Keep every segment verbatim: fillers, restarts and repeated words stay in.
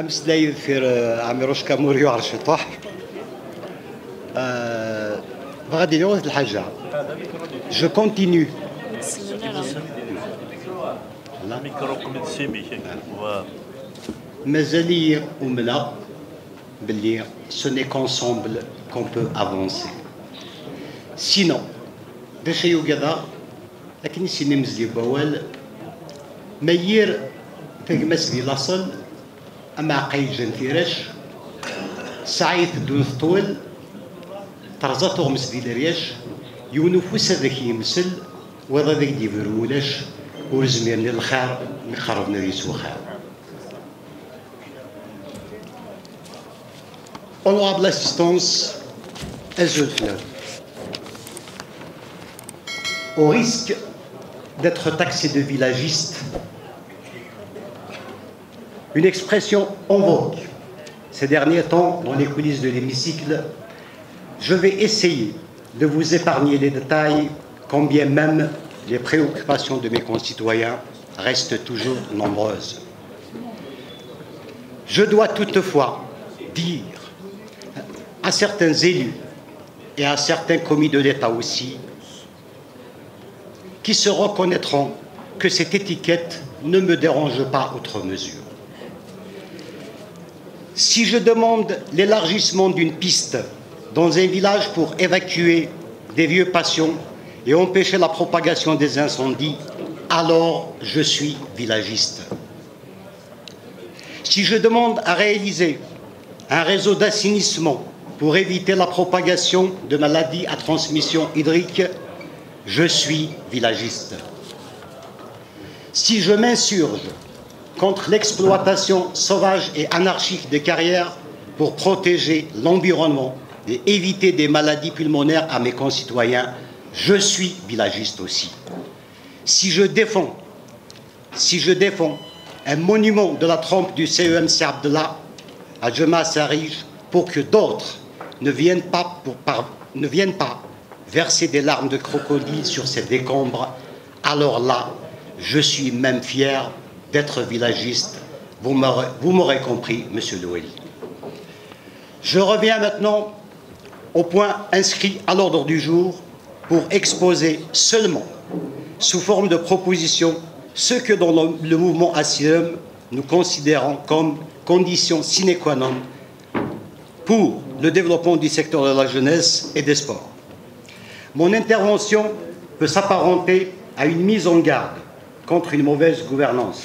أمس لايف في عميروش كاموريو على الشطاح غادي نعود الحاجة جو كونتينيو مازال أمنا باللي ce n'est qu'ensemble qu'on peut avancer sinon دا شيء كذا لكن سيني مزلي بوال مير تجمس دي لاصل أما عقيد جنتيرش سعيد دون طول ترزاتو غمس دي درياش يونفوس هذاك يمسل وهذا ذاك دي فرولاش ورزميرني الخير مخربنا ريسو خير. Honorable assistance, Azulfleur, au risque d'être taxé de villagiste, une expression en vogue ces derniers temps dans les coulisses de l'hémicycle, je vais essayer de vous épargner les détails, quand bien même les préoccupations de mes concitoyens restent toujours nombreuses. Je dois toutefois dire à certains élus et à certains commis de l'État aussi, qui se reconnaîtront que cette étiquette ne me dérange pas outre mesure. Si je demande l'élargissement d'une piste dans un village pour évacuer des vieux patients et empêcher la propagation des incendies, alors je suis villagiste. Si je demande à réaliser un réseau d'assainissement pour éviter la propagation de maladies à transmission hydrique, je suis villagiste. Si je m'insurge contre l'exploitation sauvage et anarchique des carrières pour protéger l'environnement et éviter des maladies pulmonaires à mes concitoyens, je suis villagiste aussi. Si je défends, si je défends un monument de la trompe du C E M C Abdallah à Djema Sarij pour que d'autres ne viennent pas, pour, par, ne viennent pas verser des larmes de crocodile sur ces décombres, alors là, je suis même fier d'être villagiste. Vous m'aurez compris, Monsieur Loueli. Je reviens maintenant au point inscrit à l'ordre du jour pour exposer seulement, sous forme de proposition, ce que dans le, le mouvement Asylum nous considérons comme condition sine qua non pour le développement du secteur de la jeunesse et des sports. Mon intervention peut s'apparenter à une mise en garde contre une mauvaise gouvernance.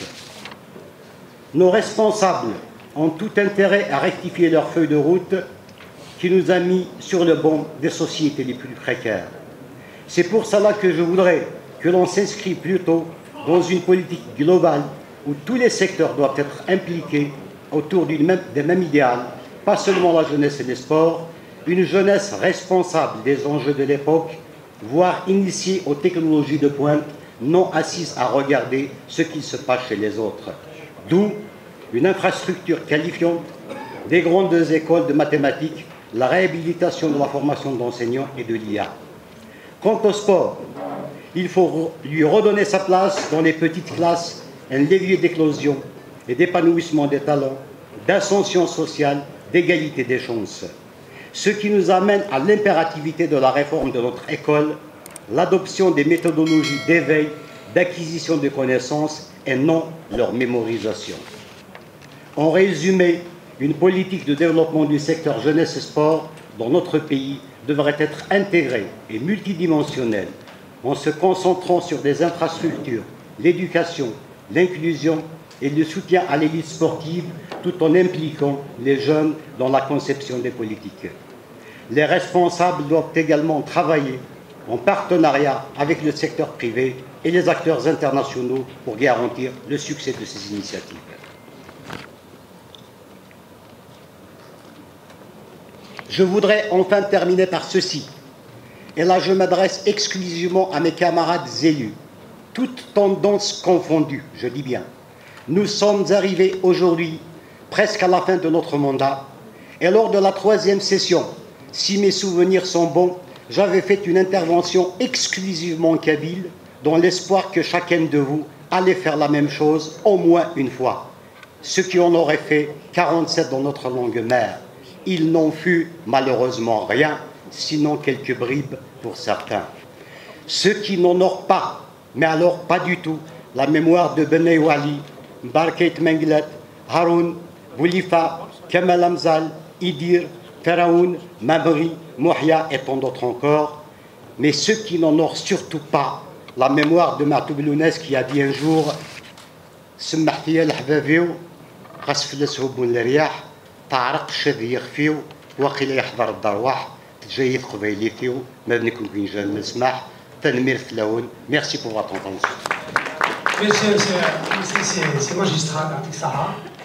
Nos responsables ont tout intérêt à rectifier leur feuille de route qui nous a mis sur le banc des sociétés les plus précaires. C'est pour cela que je voudrais que l'on s'inscrit plutôt dans une politique globale où tous les secteurs doivent être impliqués autour d'une même, des mêmes idéales, pas seulement la jeunesse et les sports, une jeunesse responsable des enjeux de l'époque, voire initiée aux technologies de pointe, non assise à regarder ce qui se passe chez les autres. D'où une infrastructure qualifiante, des grandes écoles de mathématiques, la réhabilitation de la formation d'enseignants et de l'I A. Quant au sport, il faut lui redonner sa place dans les petites classes, un levier d'éclosion et d'épanouissement des talents, d'ascension sociale, d'égalité des chances. Ce qui nous amène à l'impérativité de la réforme de notre école, l'adoption des méthodologies d'éveil, d'acquisition de connaissances et non leur mémorisation. En résumé, une politique de développement du secteur jeunesse et sport dans notre pays devrait être intégrée et multidimensionnelle en se concentrant sur des infrastructures, l'éducation, l'inclusion et le soutien à l'élite sportive tout en impliquant les jeunes dans la conception des politiques. Les responsables doivent également travailler en partenariat avec le secteur privé et les acteurs internationaux pour garantir le succès de ces initiatives. Je voudrais enfin terminer par ceci, et là je m'adresse exclusivement à mes camarades élus, toutes tendances confondues, je dis bien. Nous sommes arrivés aujourd'hui presque à la fin de notre mandat, et lors de la troisième session, si mes souvenirs sont bons, j'avais fait une intervention exclusivement kabyle, dans l'espoir que chacun de vous allait faire la même chose au moins une fois. ceux qui en auraient fait quarante-sept dans notre longue mer. Il n'en fut malheureusement rien, sinon quelques bribes pour certains. Ceux qui n'honorent pas, mais alors pas du tout, la mémoire de Beni Wali, Barket Menglet, Haroun, Boulifa, Kemal Amzal, Idir, Feraoun, Mabri, Mouhia et tant d'autres encore, mais ceux qui n'honorent surtout pas la mémoire de Martou Belounès qui a dit un jour سمح فيا الحبابيو قاس فلس هبون الرياح تعرق الشذ يخفيو وقيل يحضر الضرواح تجيث قبيلي فيو ما بنكم كين جان نسمح تنمير فلاون ميرسي بور فوتر attention. Merci, c'est magistral, Sarah.